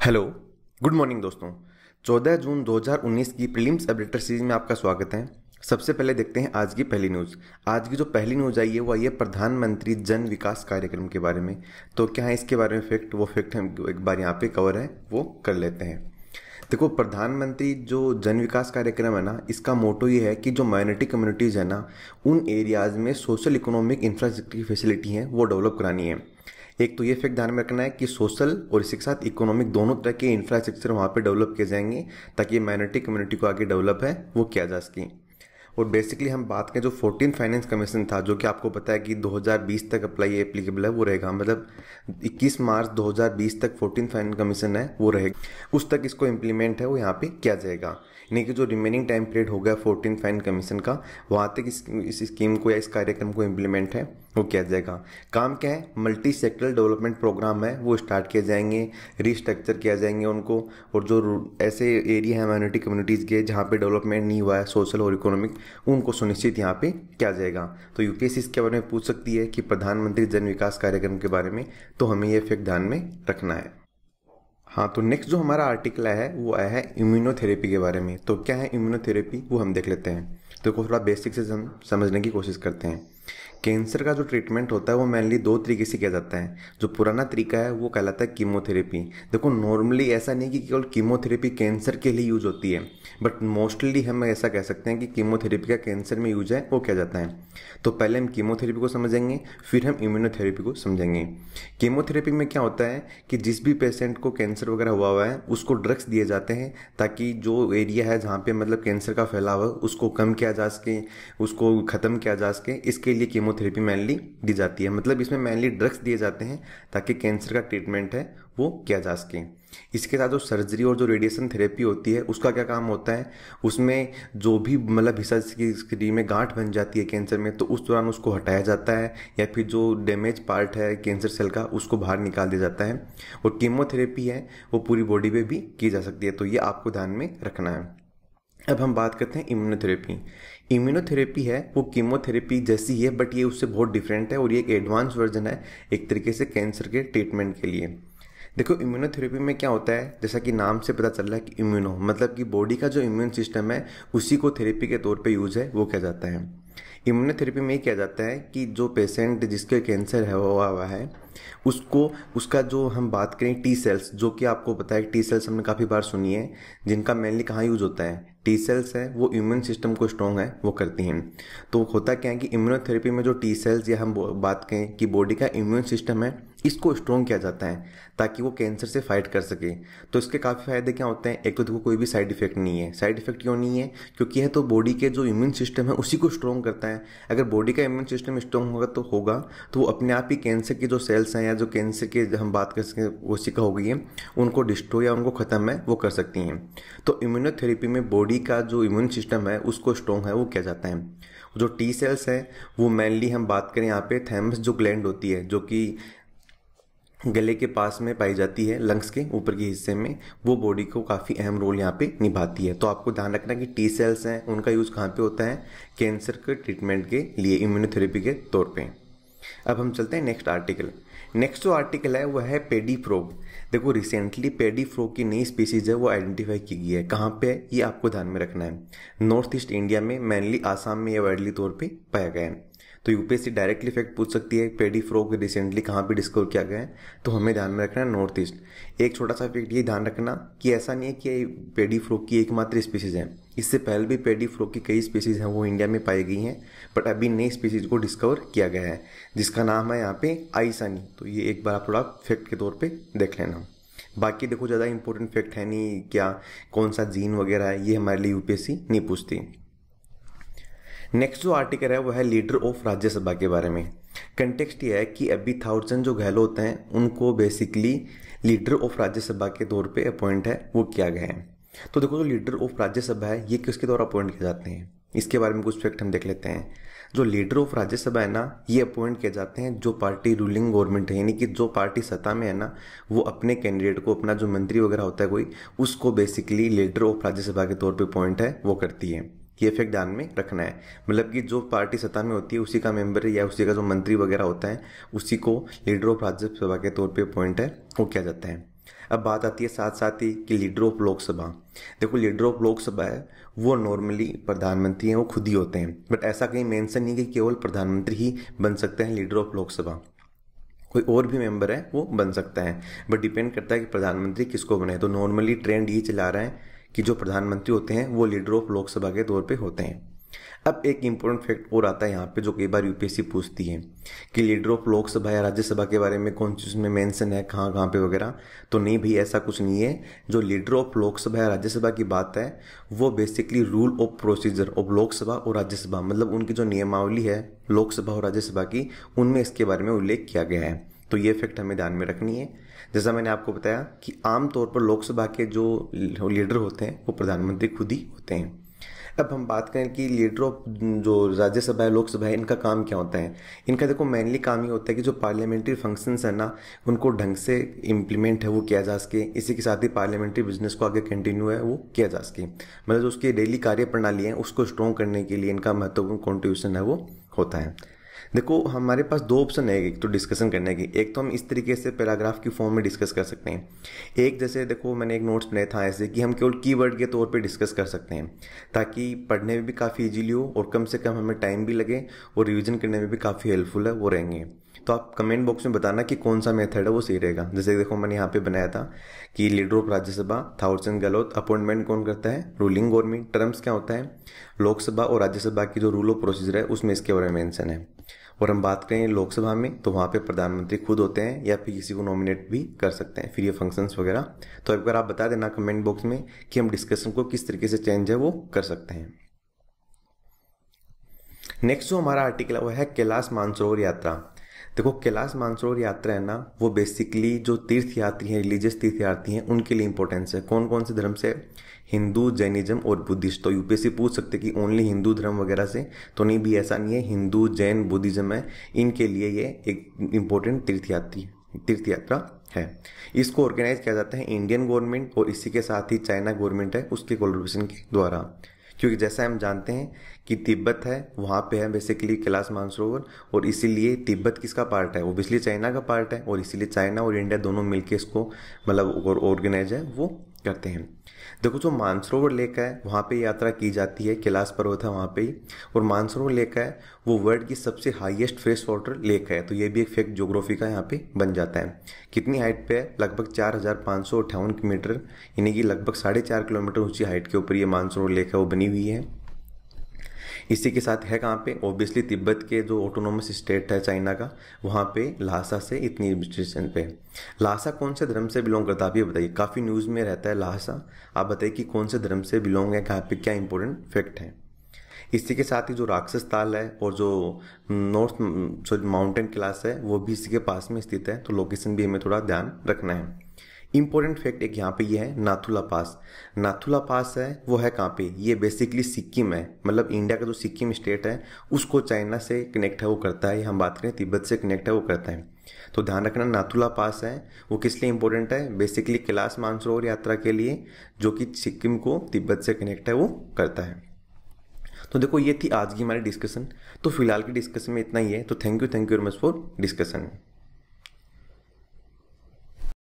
Hello, good morning दोस्तों। 14 जून 2019 की prelims updater series में आपका स्वागत है। सबसे पहले देखते हैं आज की पहली न्यूज़। आज की जो पहली न्यूज़ आई है वो आई है प्रधानमंत्री जन विकास कार्यक्रम के बारे में। तो क्या है इसके बारे में फैक्ट, वो फैक्ट हम एक बार यहाँ पे कवर है वो कर लेते हैं। देखो, प्रधानमंत्री जो जन विकास कार्यक्रम है ना, इसका मोटो ये है कि जो माइनॉरिटी कम्युनिटीज़ है ना, उन एरियाज़ में सोशल इकोनॉमिक इंफ्रास्ट्रक्चर की फैसिलिटी हैं वो डेवलप करानी है। एक तो ये फैक्ट ध्यान में रखना है कि सोशल और इसी के साथ इकोनॉमिक दोनों तरह के इंफ्रास्ट्रक्चर वहाँ पे डेवलप किए जाएंगे ताकि माइनॉरिटी कम्युनिटी को आगे डेवलप है वो किया जा सके। और बेसिकली हम बात करें जो 14 फाइनेंस कमीशन था, जो कि आपको पता है कि 2020 तक अप्लाई एप्लीकेबल है, वो रहेगा। मतलब 21 मार्च 2020 तक 14 फाइनेंस कमीशन है वो रहेगा, उस तक इसको इम्प्लीमेंट है वो यहाँ पे किया जाएगा। यानी कि जो रिमेनिंग टाइम पीरियड हो गया 14 फाइनेंस कमीशन का, वहाँ तक इस स्कीम को या इस कार्यक्रम को इम्प्लीमेंट है वो किया जाएगा। काम क्या है, मल्टी सेक्टरल डेवलपमेंट प्रोग्राम है वो स्टार्ट किए जाएंगे, रिस्ट्रक्चर किया जाएंगे उनको। और जो ऐसे एरिया है माइनॉरिटी कम्युनिटीज़ के जहाँ पे डेवलपमेंट नहीं हुआ है सोशल और इकोनॉमिक, उनको सुनिश्चित यहाँ पे किया जाएगा। तो यूपीएससी इसके बारे में पूछ सकती है कि प्रधानमंत्री जन विकास कार्यक्रम के बारे में, तो हमें ये फैक्ट ध्यान में रखना है। हाँ, तो नेक्स्ट जो हमारा आर्टिकल है वो आया है इम्यूनोथेरेपी के बारे में। तो क्या है इम्यूनोथेरेपी वो हम देख लेते हैं। तो थोड़ा बेसिक से हम समझने की कोशिश करते हैं। कैंसर का जो ट्रीटमेंट होता है वो मेनली दो तरीके से किया जाता है। जो पुराना तरीका है वो कहलाता है कीमोथेरेपी। देखो, नॉर्मली ऐसा नहीं कि केवल कीमोथेरेपी कैंसर के लिए यूज होती है, बट मोस्टली हम ऐसा कह सकते हैं कि कीमोथेरेपी का कैंसर में यूज है वो किया जाता है। तो पहले हम कीमोथेरेपी को समझेंगे, फिर हम इम्यूनोथेरेपी को समझेंगे। कीमोथेरेपी में क्या होता है कि जिस भी पेशेंट को कैंसर वगैरह हुआ है उसको ड्रग्स दिए जाते हैं ताकि जो एरिया है जहाँ पे मतलब कैंसर का फैलाव है उसको कम किया जा सके, उसको ख़त्म किया जा सके। इसके लिए कीमोथेरेपी मेनली दी जाती है। मतलब इसमें मेनली ड्रग्स दिए जाते हैं ताकि कैंसर का ट्रीटमेंट है वो किया जा सके। इसके साथ जो सर्जरी और जो रेडिएशन थेरेपी होती है उसका क्या काम होता है, उसमें जो भी मतलब हिस्सा की शरीर में गांठ बन जाती है कैंसर में, तो उस दौरान उसको हटाया जाता है, या फिर जो डैमेज पार्ट है कैंसर सेल का उसको बाहर निकाल दिया जाता है। और कीमोथेरेपी है वो पूरी बॉडी पे भी की जा सकती है। तो ये आपको ध्यान में रखना है। अब हम बात करते हैं इम्यूनोथेरेपी। इम्यूनोथेरेपी है वो कीमोथेरेपी जैसी ही है, बट ये उससे बहुत डिफरेंट है और ये एक एडवांस वर्जन है एक तरीके से कैंसर के ट्रीटमेंट के लिए। देखो, इम्यूनोथेरेपी में क्या होता है, जैसा कि नाम से पता चल रहा है कि इम्यूनो मतलब कि बॉडी का जो इम्यून सिस्टम है उसी को थेरेपी के तौर पे यूज है वो किया जाता है। इम्यूनोथेरेपी में ये किया जाता है कि जो पेशेंट जिसके कैंसर है हुआ है उसको उसका जो हम बात करें टी सेल्स, जो कि आपको पता है टी सेल्स हमने काफ़ी बार सुनी है, जिनका मेनली कहाँ यूज होता है, टी सेल्स है वो इम्यून सिस्टम को स्ट्रॉन्ग है वो करती हैं। तो होता क्या है कि इम्यूनोथेरेपी में जो टी सेल्स या हम बात करें कि बॉडी का इम्यून सिस्टम है इसको स्ट्रॉन्ग किया जाता है ताकि वो कैंसर से फाइट कर सके। तो इसके काफ़ी फायदे क्या होते हैं, एक तो देखो कोई भी साइड इफेक्ट नहीं है। साइड इफेक्ट क्यों नहीं है, क्योंकि यह तो बॉडी के जो इम्यून सिस्टम है उसी को स्ट्रॉन्ग करता है। अगर बॉडी का इम्यून सिस्टम स्ट्रॉन्ग होगा तो वो अपने आप ही कैंसर के जो सेल्स हैं या जो कैंसर के हम बात कर सकें कोशिका हो गई है उनको डिस्ट्रॉय या उनको ख़त्म है वो कर सकती हैं। तो इम्यूनोथेरेपी में बॉडी का जो इम्यून सिस्टम है उसको स्ट्रॉन्ग है वो किया जाता है। जो टी सेल्स है वो मेनली हम बात करें यहाँ पे थैमस जो ग्लैंड होती है जो कि गले के पास में पाई जाती है, लंग्स के ऊपर के हिस्से में, वो बॉडी को काफ़ी अहम रोल यहाँ पे निभाती है। तो आपको ध्यान रखना कि टी सेल्स हैं उनका यूज़ कहाँ पे होता है, कैंसर के ट्रीटमेंट के लिए इम्यूनोथेरेपी के तौर पे। अब हम चलते हैं नेक्स्ट आर्टिकल। नेक्स्ट जो आर्टिकल है वो है पेडी फ्रॉग। देखो, रिसेंटली पेडी फ्रॉग की नई स्पीसीज है वो आइडेंटिफाई की गई है। कहाँ पे है ये आपको ध्यान में रखना है। नॉर्थ ईस्ट इंडिया में मेनली आसाम में ये वाइडली तौर पे पाया गया है। तो यूपीएससी डायरेक्टली फैक्ट पूछ सकती है पेडी फ्रॉग रिसेंटली कहाँ पे डिस्कवर किया गया है, तो हमें ध्यान में रखना है नॉर्थ ईस्ट। एक छोटा सा फैक्ट ये ध्यान रखना कि ऐसा नहीं है कि पेडी फ्रॉग की एकमात्र स्पीसीज है, इससे पहले भी पेडी फ्रॉग की कई स्पीसीज हैं वो इंडिया में पाई गई हैं, बट अभी नई स्पीसीज को डिस्कवर किया गया है जिसका नाम है यहाँ पे आइसानी। तो ये एक बार आप थोड़ा फैक्ट के तौर पर देख लेना। बाकी देखो ज़्यादा इंपॉर्टेंट फैक्ट है नहीं, क्या कौन सा जीन वगैरह है ये हमारे लिए यूपीएससी नहीं पूछती। नेक्स्ट जो आर्टिकल है वो है लीडर ऑफ राज्यसभा के बारे में। कंटेक्स्ट ये है कि अभी थावरचंद जो गहलोत हैं उनको बेसिकली लीडर ऑफ राज्यसभा के तौर पे अपॉइंट है वो किया गया है। तो देखो, जो लीडर ऑफ राज्यसभा है ये किसके द्वारा अपॉइंट किए जाते हैं, इसके बारे में कुछ फैक्ट हम देख लेते हैं। जो लीडर ऑफ राज्यसभा है ना, ये अपॉइंट किए जाते हैं जो पार्टी रूलिंग गवर्नमेंट है, यानी कि जो पार्टी सत्ता में है ना, वो अपने कैंडिडेट को, अपना जो मंत्री वगैरह होता है कोई, उसको बेसिकली लीडर ऑफ राज्यसभा के तौर पे अपॉइंट है वो करती है। ये फैक्ट ध्यान में रखना है। मतलब कि जो पार्टी सत्ता में होती है उसी का मेंबर या उसी का जो मंत्री वगैरह होता है उसी को लीडर ऑफ राज्यसभा के तौर पे अपॉइंट है वो किया जाता है। अब बात आती है साथ साथ ही कि लीडर ऑफ लोकसभा। देखो लीडर ऑफ लोकसभा है वो नॉर्मली प्रधानमंत्री हैं, वो खुद ही होते हैं, बट ऐसा कहीं मेंशन नहीं कि केवल प्रधानमंत्री ही बन सकते हैं लीडर ऑफ लोकसभा, कोई और भी मेंबर है वो बन सकता है, बट डिपेंड करता है कि प्रधानमंत्री किसको बने। तो नॉर्मली ट्रेंड ये चला रहा है कि जो प्रधानमंत्री होते हैं वो लीडर ऑफ लोकसभा के तौर पे होते हैं। अब एक इम्पोर्टेंट फैक्ट और आता है यहाँ पे जो कई बार यूपीएससी पूछती है कि लीडर ऑफ लोकसभा या राज्यसभा के बारे में कौन सी उसमें मेंशन है, कहाँ कहाँ पे वगैरह। तो नहीं भाई, ऐसा कुछ नहीं है। जो लीडर ऑफ लोकसभा या राज्यसभा की बात है वो basically rule of procedure of Lok Sabha और राज्यसभा, मतलब उनकी जो नियमावली है लोकसभा और राज्यसभा की, उनमें इसके बारे में उल्लेख किया गया है। तो ये फैक्ट हमें ध्यान में रखनी है। जैसा मैंने आपको बताया कि आमतौर पर लोकसभा के जो लीडर होते हैं वो प्रधानमंत्री खुद ही होते हैं। अब हम बात करें कि लीडर ऑफ जो राज्यसभा है लोकसभा है, इनका काम क्या होता है। इनका देखो मेनली काम ये होता है कि जो पार्लियामेंट्री फंक्शंस है ना उनको ढंग से इम्प्लीमेंट है वो किया जा सके, इसी के साथ ही पार्लियामेंट्री बिजनेस को आगे कंटिन्यू है वो किया जा सके, मतलब जो उसकी डेली कार्य प्रणाली है उसको स्ट्रॉन्ग करने के लिए इनका महत्वपूर्ण कॉन्ट्रीब्यूशन है वो होता है। देखो हमारे पास दो ऑप्शन है एक तो डिस्कशन करने की। एक तो हम इस तरीके से पैराग्राफ की फॉर्म में डिस्कस कर सकते हैं। एक जैसे देखो मैंने एक नोट्स बनाया था ऐसे कि हम केवल कीवर्ड के तौर पे डिस्कस कर सकते हैं ताकि पढ़ने में भी काफ़ी इजीली हो और कम से कम हमें टाइम भी लगे और रिवीजन करने में भी काफ़ी हेल्पफुल है वो रहेंगे। तो आप कमेंट बॉक्स में बताना कि कौन सा मेथड है वो सही रहेगा। जैसे देखो मैंने यहाँ पे बनाया था कि leader of Rajya Sabha Thawarchand Gehlot, appointment कौन करता है, रूलिंग गवर्नमेंट, टर्म्स क्या होता है, लोकसभा और राज्यसभा की जो रूल ऑफ प्रोसीजर है उसमें इसके बारे में मेंशन है। और हम बात करें लोकसभा में तो वहाँ पे प्रधानमंत्री खुद होते हैं या फिर किसी को नॉमिनेट भी कर सकते हैं फिर ये फंक्शंस वगैरह। तो एक बार आप बता देना कमेंट बॉक्स में कि हम डिस्कशन को किस तरीके से चेंज है वो कर सकते हैं। नेक्स्ट जो हमारा आर्टिकल है वो है कैलाश मानसरोवर यात्रा। देखो कैलाश मानसरोवर यात्रा है ना वो बेसिकली जो तीर्थ यात्री हैं, रिलीजियस तीर्थ यात्री हैं, उनके लिए इंपॉर्टेंस है। कौन कौन से धर्म से, हिंदू, जैनिज्म और बुद्धिस्ट। तो यूपीएससी पूछ सकते कि ओनली हिंदू धर्म वगैरह से, तो नहीं भी ऐसा नहीं है, हिंदू, जैन, बुद्धिज्म है, इनके लिए ये एक इम्पोर्टेंट तीर्थ यात्रा है। इसको ऑर्गेनाइज किया जाता है इंडियन गवर्नमेंट और इसी के साथ ही चाइना गवर्नमेंट है उसके कोलैबोरेशन के द्वारा। क्योंकि जैसा हम जानते हैं कि तिब्बत है वहाँ पे है बेसिकली कैलाश मानसरोवर, और इसीलिए तिब्बत किसका पार्ट है, ओबियसली चाइना का पार्ट है, और इसीलिए चाइना और इंडिया दोनों मिलके इसको मतलब ऑर्गेनाइज है वो करते हैं। देखो जो मानसरोवर लेक है वहाँ पे यात्रा की जाती है, कैलाश पर्वत है वहाँ पे ही, और मानसरोवर लेक है वो वर्ल्ड की सबसे हाईएस्ट फ्रेश वाटर लेक है। तो ये भी एक फैक्ट ज्योग्राफी का यहाँ पे बन जाता है। कितनी हाइट पे है, लगभग 4558 मीटर, यानी कि लगभग 4.5 किलोमीटर ऊंची हाइट के ऊपर ये मानसरोवर लेक है वो बनी हुई है। इसी के साथ है कहाँ पे, ओबियसली तिब्बत के जो ऑटोनोमस स्टेट है चाइना का, वहाँ पे ल्हासा से इतनी डिस्टेंस पे। ल्हासा कौन से धर्म से बिलोंग करता है आप ये बताइए, काफ़ी न्यूज़ में रहता है ल्हासा। आप बताइए कि कौन से धर्म से बिलोंग है, कहाँ पे क्या इंपॉर्टेंट फैक्ट है। इसी के साथ ही जो राक्षस ताल है और जो नॉर्थ जो माउंटेन क्लास है वो भी इसी के पास में स्थित है। तो लोकेशन भी हमें थोड़ा ध्यान रखना है। इंपॉर्टेंट फैक्ट एक यहाँ पे ये है नाथुला पास। नाथुला पास है वो है कहाँ पे, ये बेसिकली सिक्किम है, मतलब इंडिया का जो सिक्किम स्टेट है उसको चाइना से कनेक्ट है वो करता है, हम बात करें तिब्बत से कनेक्ट है वो करता है। तो ध्यान रखना नाथुला पास है वो किस लिए इंपॉर्टेंट है, बेसिकली कैलाश मानसरोवर यात्रा के लिए, जो कि सिक्किम को तिब्बत से कनेक्ट है वो करता है। तो देखो ये थी आज की हमारी डिस्कशन। तो फिलहाल की डिस्कशन में इतना ही है। तो thank you very much for discussion.